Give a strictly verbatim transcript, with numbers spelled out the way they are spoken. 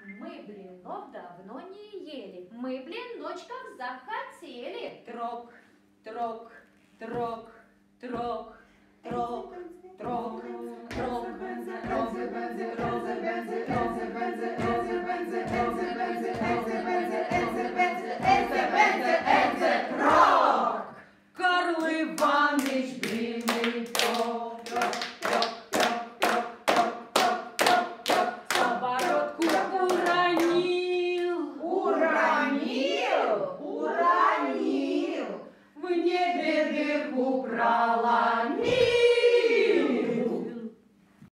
Мы блинов давно не ели, мы блиночков захотели. Трок, трок, трок, трок, трок.